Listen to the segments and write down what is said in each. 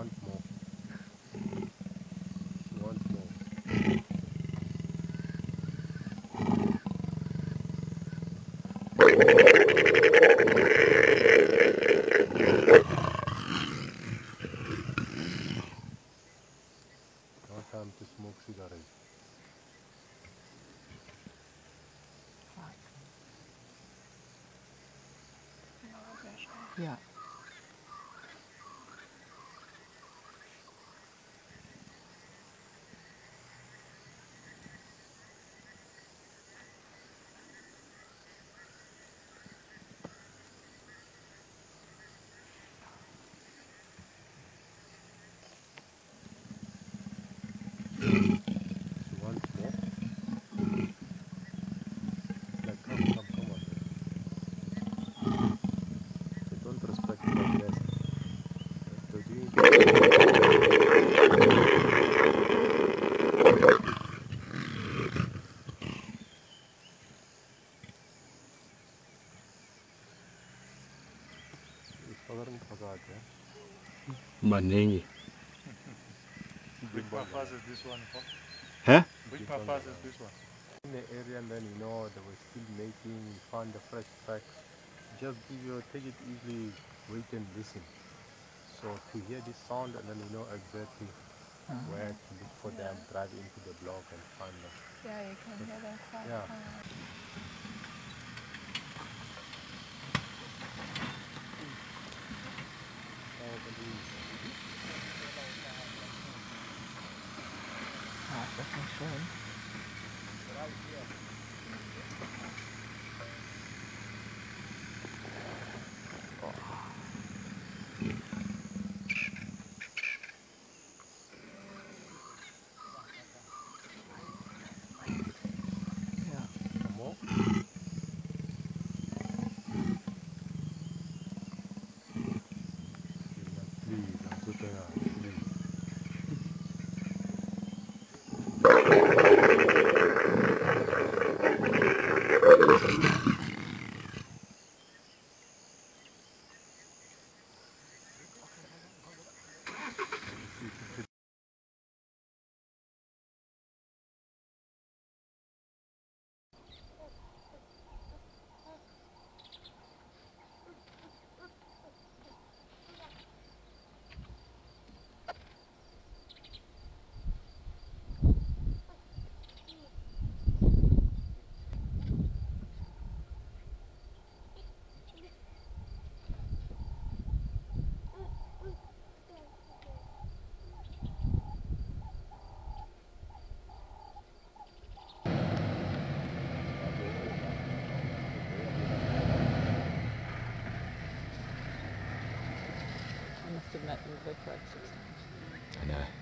wants more. She wants more. No time to smoke cigarettes. Ja. She wants more. Like, come on. They don't respect my guest. They're doing Southern Prasad, yeah? Manengi. Which papas is this one for? Huh? Which papas is this one? In the area, and then they were still making, found the fresh tracks. Just take it easy, wait and listen. So to hear this sound, and then exactly where to look for them, drive into the block and find them. Yeah, you can hear them quite Yeah. far. Ah, das ist schön. Ja. Some more? Please, I'm so tired. Please. I must have met you with like 6 times. I know.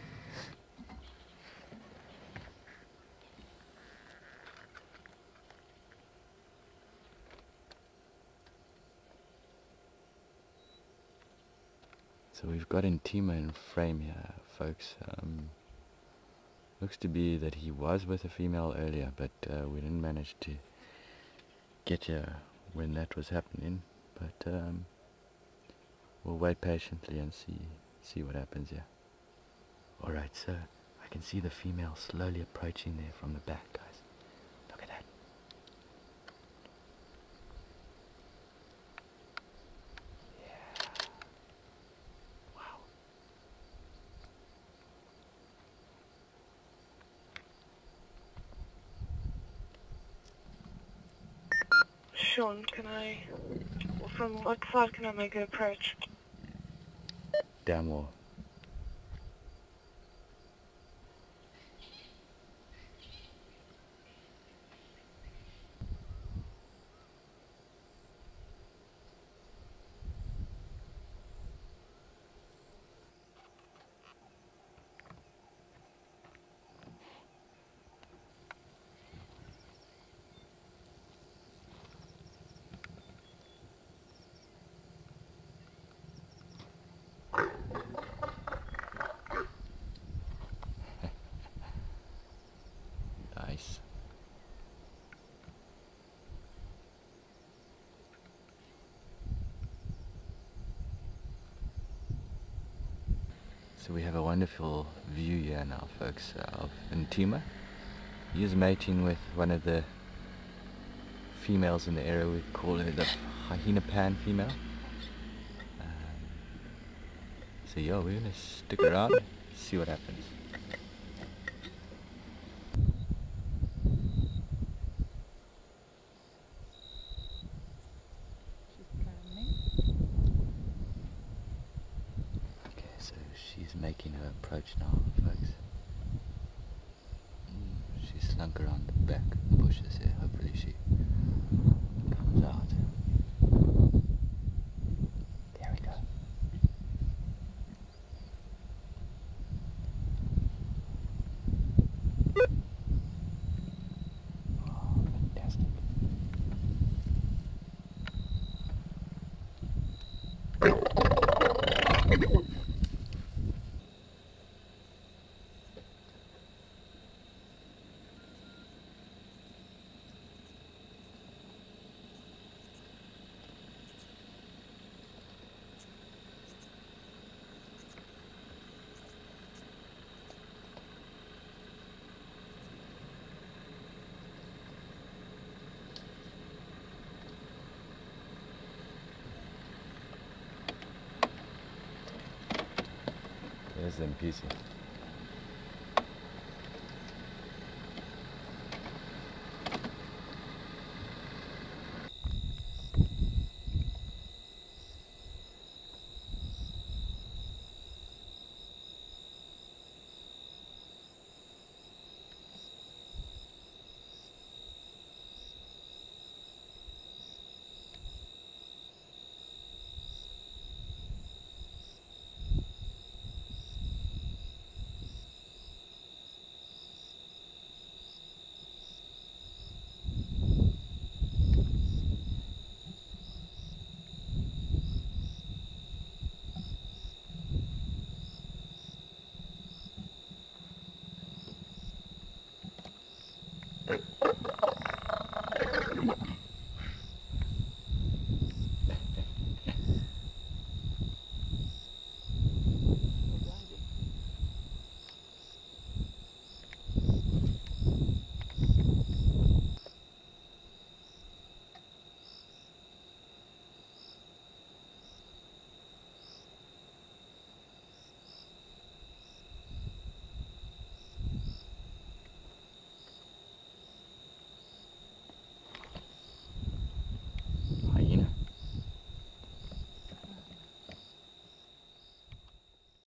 So we've got Intima in frame here, folks. Looks to be that he was with a female earlier, but we didn't manage to get here when that was happening. But we'll wait patiently and see what happens here. Alright, so I can see the female slowly approaching there from the back, guys. Look at that. Yeah. Wow. Sean, from what side can I make an approach? Damn well. So we have a wonderful view here now, folks, of Ntima. He is mating with one of the females in the area. We call her the hyena pan female. So yeah, we're gonna stick around, see what happens. She's coming. Okay, so she's making her approach now, folks. She slunk around the back of the bushes here. Hopefully she comes out. There we go. Oh, fantastic. There's them pieces.